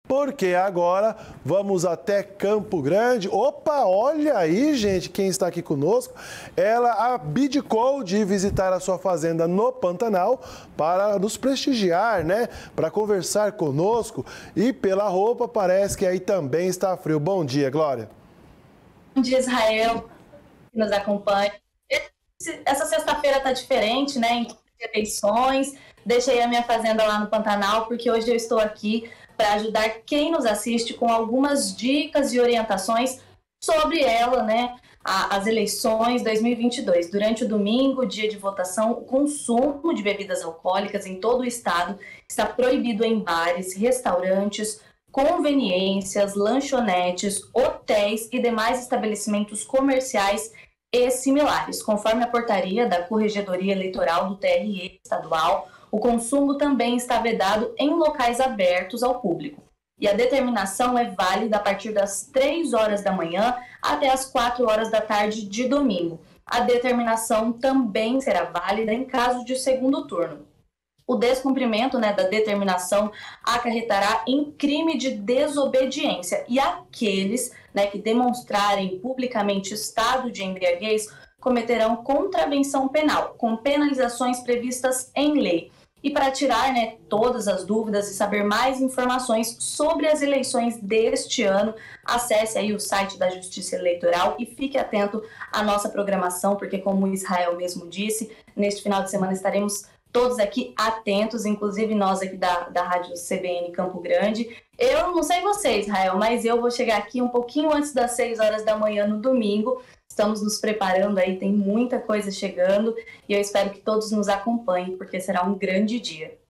porque agora vamos até Campo Grande. Opa, olha aí, gente, quem está aqui conosco. Ela abdicou de visitar a sua fazenda no Pantanal para nos prestigiar, né? Para conversar conosco. E pela roupa parece que aí também está frio. Bom dia, Glória. Bom dia, Israel, que nos acompanha. Essa sexta-feira está diferente, né? Em eleições. Deixei a minha fazenda lá no Pantanal, porque hoje eu estou aqui para ajudar quem nos assiste com algumas dicas e orientações sobre ela, né? As eleições 2022. Durante o domingo, dia de votação, o consumo de bebidas alcoólicas em todo o estado está proibido em bares, restaurantes, conveniências, lanchonetes, hotéis e demais estabelecimentos comerciais e similares. Conforme a portaria da Corregedoria Eleitoral do TRE estadual, o consumo também está vedado em locais abertos ao público. E a determinação é válida a partir das 3 horas da manhã até as 4 horas da tarde de domingo. A determinação também será válida em caso de segundo turno. O descumprimento, da determinação acarretará em crime de desobediência e aqueles, que demonstrarem publicamente estado de embriaguez cometerão contravenção penal, com penalizações previstas em lei. E para tirar todas as dúvidas e saber mais informações sobre as eleições deste ano, acesse aí o site da Justiça Eleitoral e fique atento à nossa programação, porque como o Israel mesmo disse, neste final de semana estaremos todos aqui atentos, inclusive nós aqui da Rádio CBN Campo Grande. Eu não sei você, Israel, mas eu vou chegar aqui um pouquinho antes das 6 horas da manhã no domingo. Estamos nos preparando aí, tem muita coisa chegando e eu espero que todos nos acompanhem, porque será um grande dia.